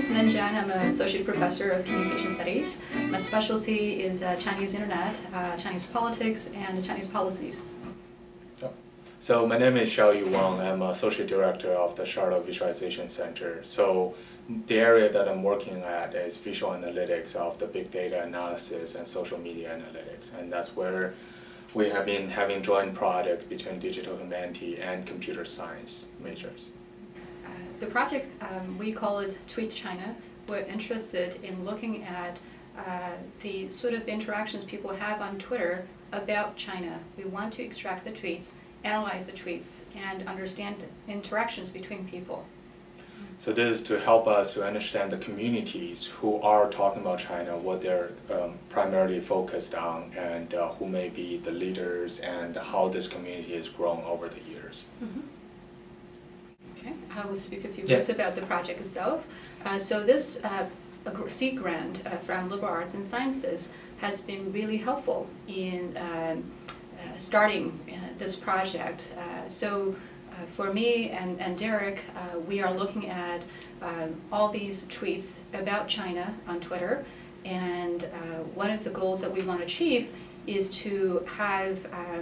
is Min Zhan. I'm an associate professor of communication studies. My specialty is Chinese internet, Chinese politics, and Chinese policies. So my name is Xiaoyu Wang. I'm associate director of the Charlotte Visualization Center. So the area that I'm working at is visual analytics of the big data analysis and social media analytics, and that's where we have been having joint projects between digital humanity and computer science majors. The project, we call it TweetChina. We're interested in looking at the sort of interactions people have on Twitter about China. We want to extract the tweets, analyze the tweets, and understand interactions between people. So this is to help us to understand the communities who are talking about China, what they're primarily focused on, and who may be the leaders, and how this community has grown over the years. Mm-hmm. Okay, I will speak a few words about the project itself. So this seed grant from Liberal Arts and Sciences has been really helpful in starting this project. For me and Derek, we are looking at all these tweets about China on Twitter, and one of the goals that we want to achieve is to have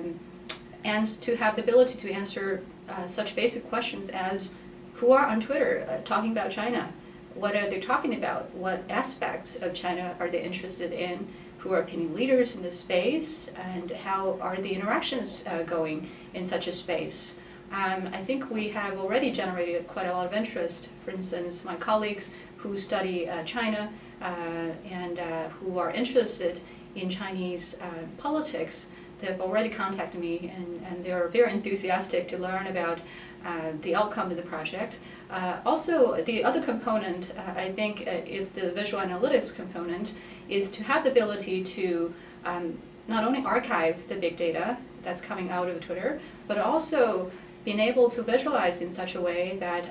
the ability to answer such basic questions as who are on Twitter talking about China, what are they talking about, what aspects of China are they interested in, who are opinion leaders in this space, and how are the interactions going in such a space. I think we have already generated quite a lot of interest. For instance, my colleagues who study China and who are interested in Chinese politics, they've already contacted me, and they're very enthusiastic to learn about the outcome of the project. Also, the other component, I think, is the visual analytics component, is to have the ability to not only archive the big data that's coming out of Twitter, but also being able to visualize in such a way that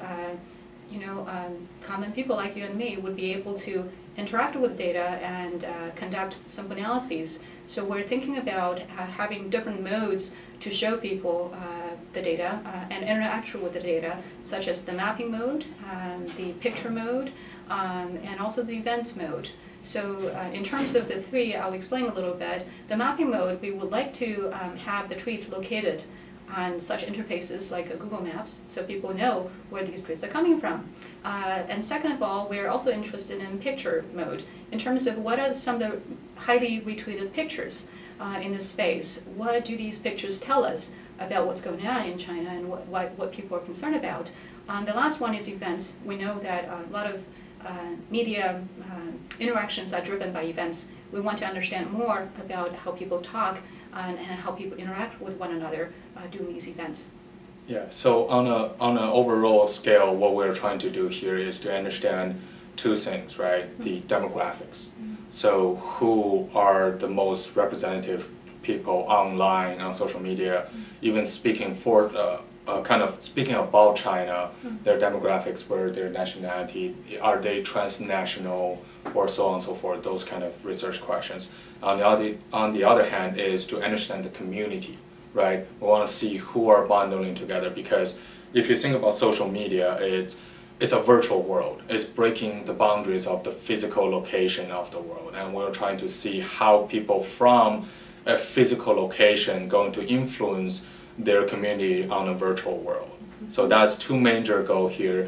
common people like you and me would be able to interact with data and conduct some analyses. So we're thinking about having different modes to show people the data and interact with the data, such as the mapping mode, the picture mode, and also the events mode. So in terms of the three, I'll explain a little bit. The mapping mode, we would like to have the tweets located on such interfaces like Google Maps, so people know where these tweets are coming from. And second of all, we're also interested in picture mode, in terms of what are some of the highly retweeted pictures in this space. What do these pictures tell us about what's going on in China and what people are concerned about? The last one is events. We know that a lot of media interactions are driven by events. We want to understand more about how people talk and how people interact with one another during these events. Yeah, so on an overall scale, what we're trying to do here is to understand two things, right? Mm-hmm. The demographics. Mm-hmm. So who are the most representative people online, on social media, mm-hmm. even speaking for, kind of speaking about China, mm-hmm. their demographics, where their nationality, are they transnational, or so on and so forth, those kind of research questions. On the other hand is to understand the community, right? We want to see who are bundling together, because if you think about social media, it's a virtual world. It's breaking the boundaries of the physical location of the world, and we're trying to see how people from a physical location going to influence their community on a virtual world. Mm-hmm. So that's two major goals here.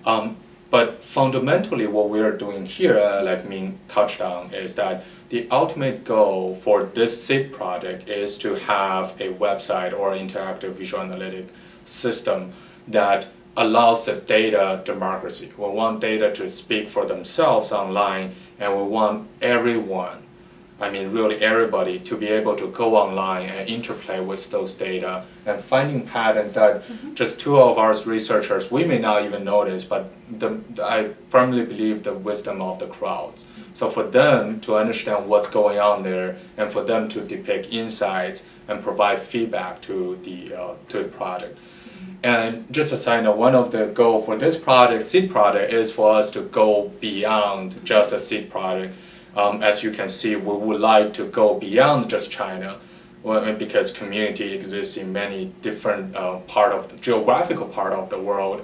But fundamentally what we are doing here, like Ming touched on, is that the ultimate goal for this seed project is to have a website or interactive visual analytic system that allows the data democracy. We want data to speak for themselves online, and we want everyone, I mean really everybody, to be able to go online and interplay with those data and finding patterns that mm-hmm. just two of us researchers, we may not even notice, but I firmly believe the wisdom of the crowds. Mm-hmm. So for them to understand what's going on there, and for them to depict insights and provide feedback to the project. And just a side note, one of the goals for this project, seed project, is for us to go beyond just a seed project. As you can see, we would like to go beyond just China, because community exists in many different geographical part of the world.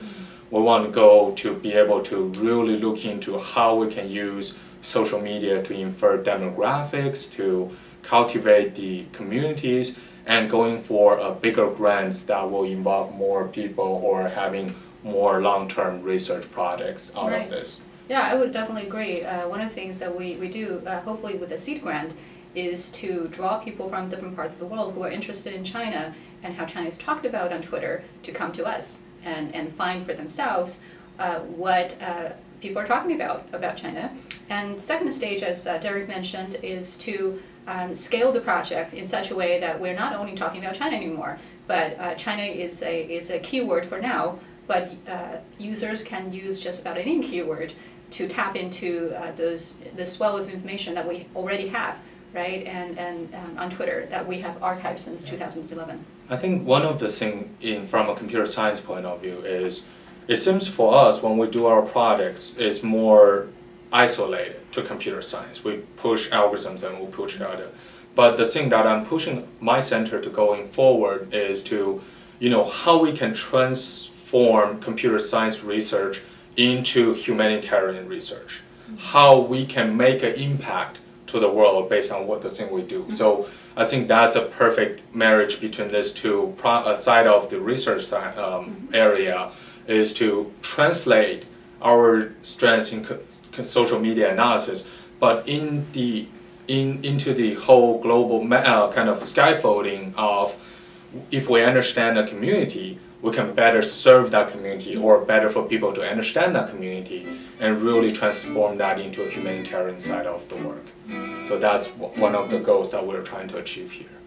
we want to go to be able to really look into how we can use social media to infer demographics, to cultivate the communities, and going for bigger grants that will involve more people or having more long-term research projects out of this. Yeah, I would definitely agree. One of the things that we do, hopefully with the seed grant, is to draw people from different parts of the world who are interested in China and how China is talked about on Twitter to come to us and find for themselves what people are talking about China. And second stage, as Derek mentioned, is to scale the project in such a way that we're not only talking about China anymore, but China is a keyword for now, but users can use just about any keyword to tap into the swell of information that we already have, right? And on Twitter that we have archived since 2011. I think one of the things from a computer science point of view is, it seems for us when we do our projects, it's more isolated to computer science. We push algorithms and we push other. But the thing that I'm pushing my center to going forward is to, how we can transform computer science research into humanitarian research. How we can make an impact to the world based on what the thing we do. So I think that's a perfect marriage between these two side of the research side, area, is to translate our strengths in social media analysis, but into the whole global kind of scaffolding of, if we understand a community, we can better serve that community, or better for people to understand that community and really transform that into a humanitarian side of the work. So that's one of the goals that we're trying to achieve here.